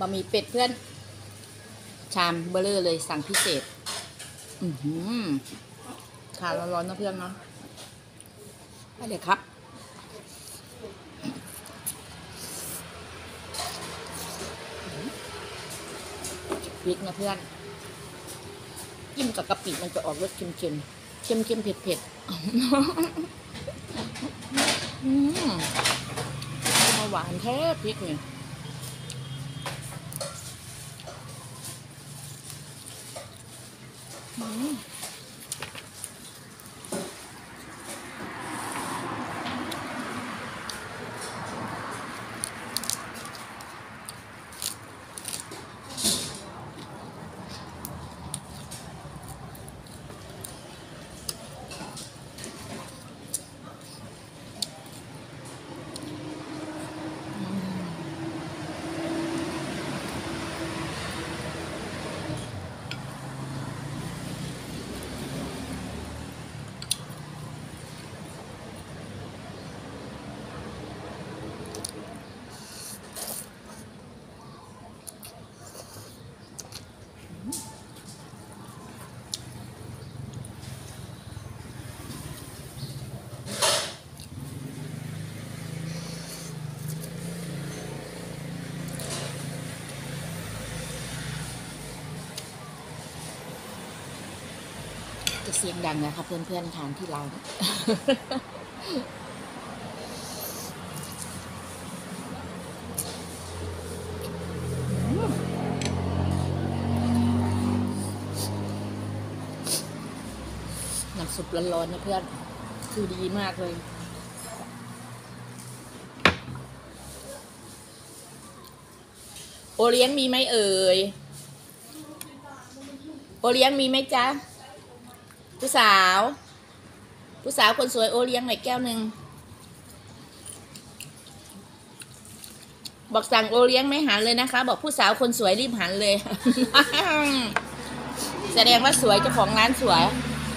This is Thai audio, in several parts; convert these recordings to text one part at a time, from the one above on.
บะหมี่เป็ดเพื่อนชามเบลเลอร์เลยสั่งพิเศษขาร้อนๆนะเพื่อนเนาะไปเลยครับพริกนะเพื่อนจิ้มกับกะปิมันจะออกรสเค็มๆเค็มๆเผ็ดๆมาหวานแท้พริกเนี่ยจะเสียงดังนะคะเพื่อนๆทานที่เราน้ำซุปร้อนๆนะเพื่อนคือดีมากเลยโอเลี้ยงมีไหมเอ่ยโอเลี้ยงมีไหมจ๊ะผู้สาวคนสวยโอเลี้ยงหน่อยแก้วหนึ่งบอกสั่งโอเลี้ยงไม่หันเลยนะคะบอกผู้สาวคนสวยรีบหันเลย แสดงว่าสวยเจ้าของร้านสวย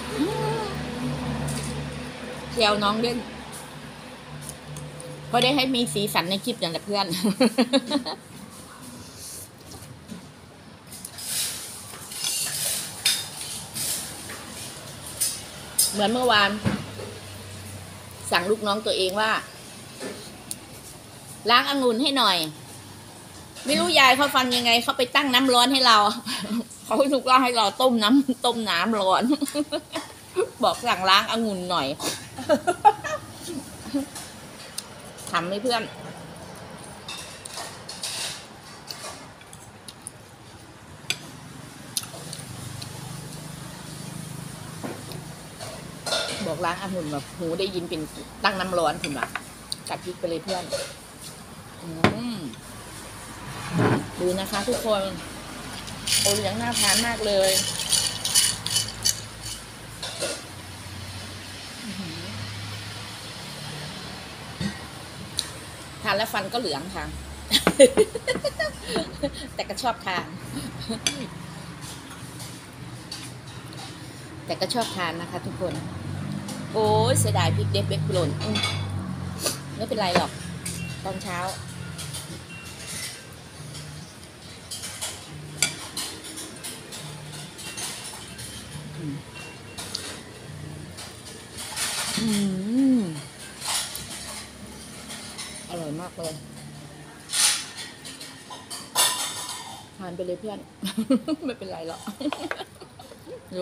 เที่ยวน้องเล่นเพราะได้ให้มีสีสันในคลิปอย่างไรเพื่อน เหมือนเมื่อวานสั่งลูกน้องตัวเองว่าล้างองุ่นให้หน่อยไม่รู้ยายเขาฟังยังไงเขาไปตั้งน้ำร้อนให้เราเขาถูกว่าให้เราต้มน้ำร้อน บอกสั่งล้างองุ่นหน่อย ทำให้เพื่อนบอกล้างองุ่นแบบหูได้ยินเป็นตั้งน้ำร้อนถึงแบบกัดพริกไปเลยเพื่อนดูนะคะทุกคนโอเลี้ยงน่าทานมากเลยทานแล้วฟันก็เหลืองค่ะ แต่ก็ชอบทานนะคะทุกคนโอ้ยเสียดายพริกเด็ดเบ็กหล่นไม่เป็นไรหรอกตอนเช้าอร่อยมากเลยทานไปเลยเพื่อน ไม่เป็นไรหรอกดู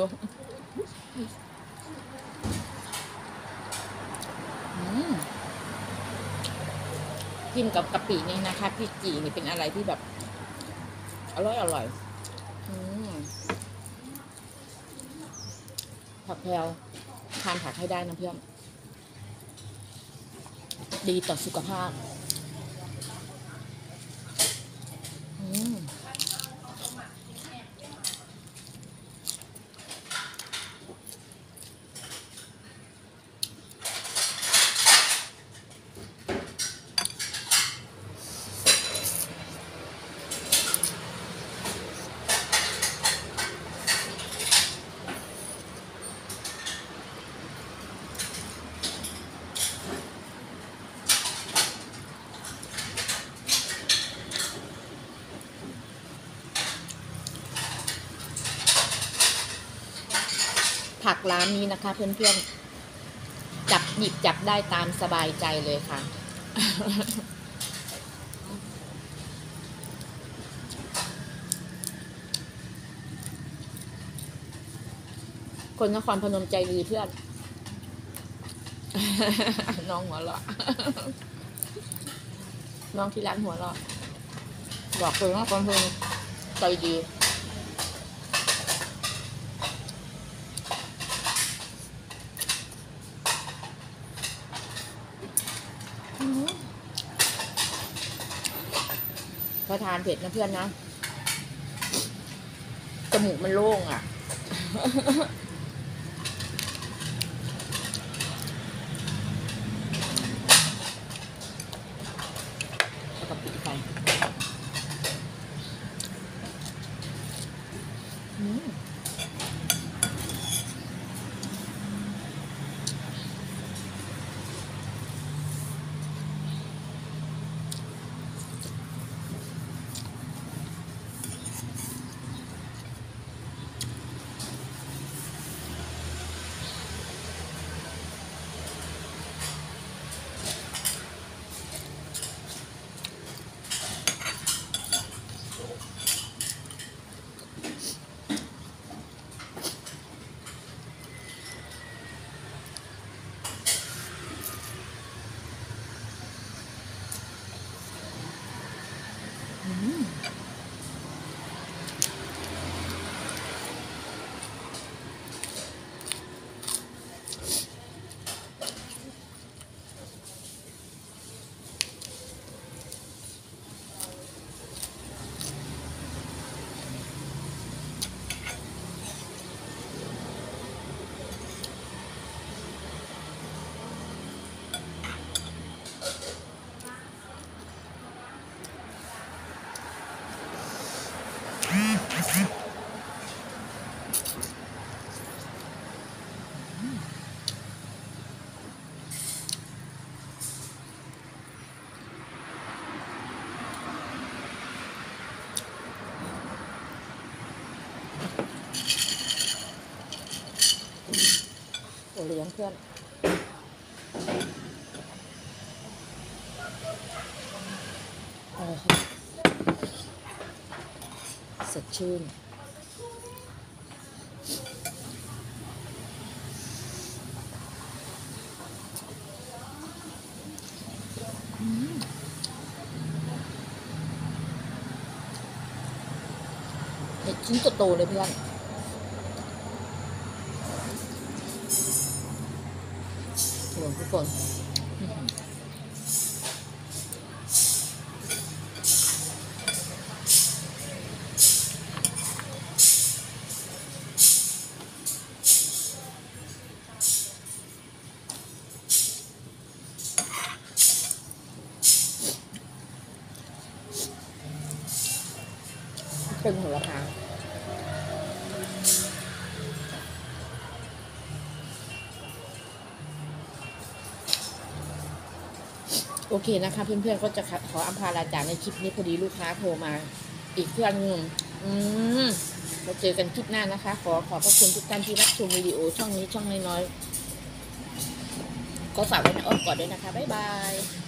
กินกับกะปินี่นะคะพริกจีนี่เป็นอะไรที่แบบอร่อยผักแพรวทานผักให้ได้นะเพื่อนดีต่อสุขภาพผักร้านนี้นะคะเพื่อนๆจับหยิบจับได้ตามสบายใจเลยค่ะ คนนครพนมใจดีเพื่อน น้องหัวเราะ น้องที่ร้านหัวเราะบอกเลยว่าคนพนมใจดีพอทานเผ็ดนะเพื่อนนะจมูกมันโล่งอ่ะ แล้วก็ปิดไฟเลี้ยงเพื่อนสดชื่นเห็ดชิ้นโตๆเลยเพื่อนหลวงทุกคนเป็นหัวละพาโอเคนะคะเพื่อนๆก็จะขออำลาลาจากในคลิปนี้พอดีลูกค้าโทรมาอีกเพื่อนหนึ่งมาเจอกันคลิปหน้านะคะขอบพระคุณทุกท่านที่รับชมวิดีโอช่องนี้ช่องน้อยๆก็ฝากไว้ในอ้อมกอดด้วยนะคะบ๊ายบาย